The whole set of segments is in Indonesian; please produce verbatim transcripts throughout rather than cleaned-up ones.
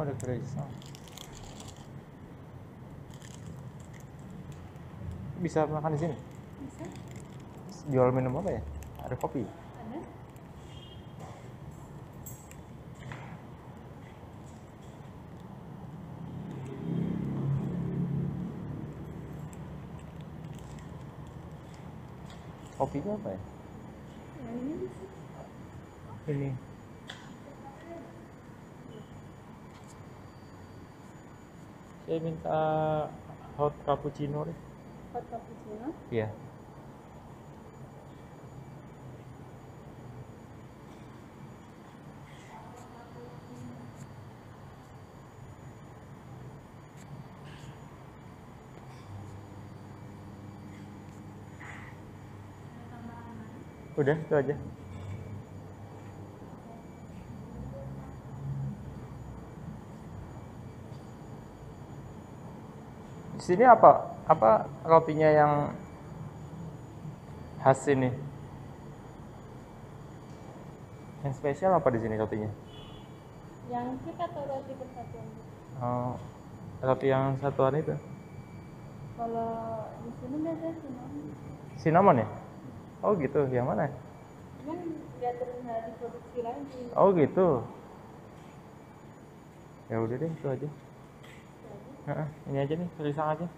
ada croissant. Bisa makan di sini? Bisa. Jual minum apa ya? Ada kopi? Ada. Kopinya apa ya? Yang ini bisa. Ini. Saya minta hot cappuccino deh. Hot cappuccino. Iya. Udah, itu aja. Di sini apa? Apa rotinya yang khas ini? Yang spesial apa di sini rotinya? Yang kita atau roti persatuan? Oh, roti yang satuan itu. Kalau di sini biasanya cinnamon. Cinnamon ya? Oh gitu, yang mana? Cuman nggak terlihat diproduksi lagi. Oh gitu. Ya udah deh, itu aja. Heeh, ini aja nih, tulisan aja.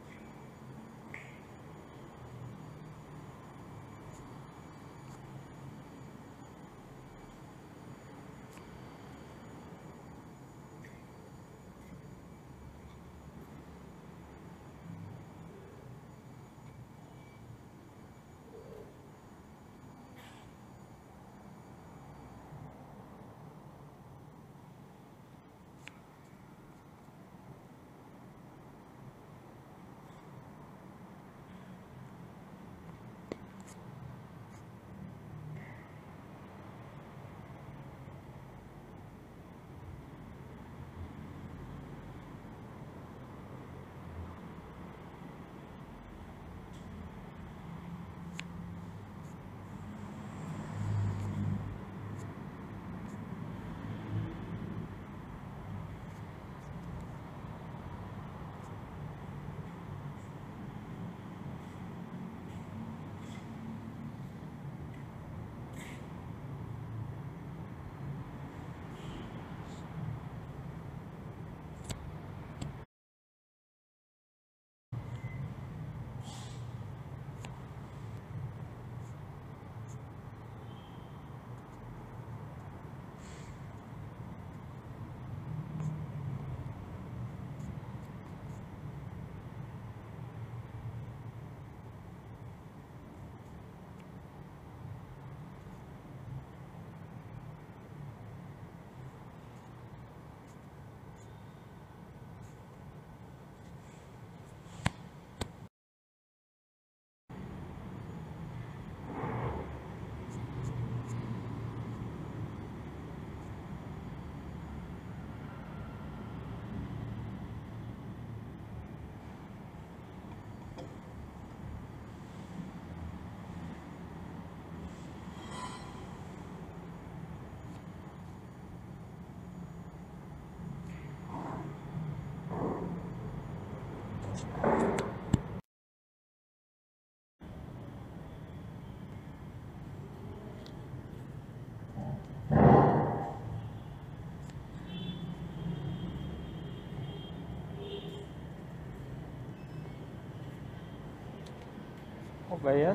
Oh bayar?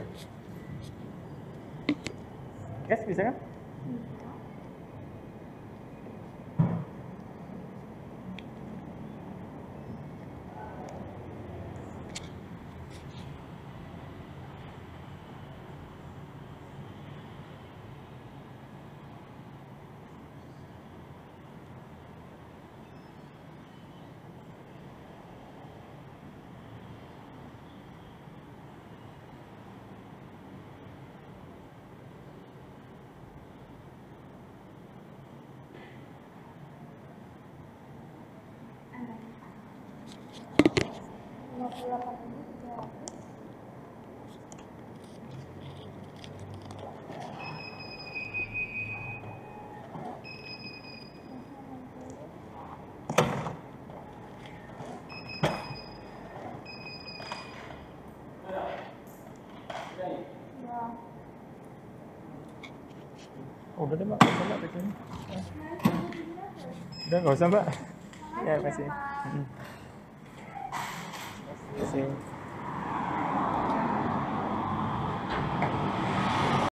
Cash bisa kan? lima puluh delapan ribu tiga ratus. Oh, udah deh mbak, nggak usah mbak bikin. Udah nggak usah mbak. Ya, makasih. Mm. Makasih.